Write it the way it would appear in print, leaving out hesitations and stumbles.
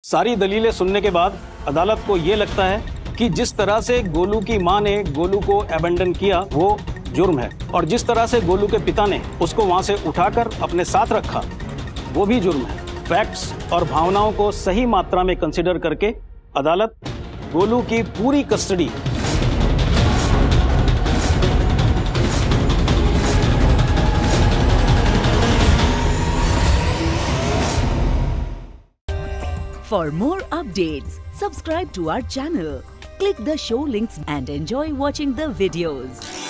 सारी दलीलें सुनने के बाद अदालत को ये लगता है कि जिस तरह से गोलू की मां ने गोलू को अबेंडन किया वो जुर्म है, और जिस तरह से गोलू के पिता ने उसको वहां से उठाकर अपने साथ रखा वो भी जुर्म है। फैक्ट्स और भावनाओं को सही मात्रा में कंसीडर करके अदालत गोलू की पूरी custody For more updates, subscribe to our channel, click the show links and enjoy watching the videos.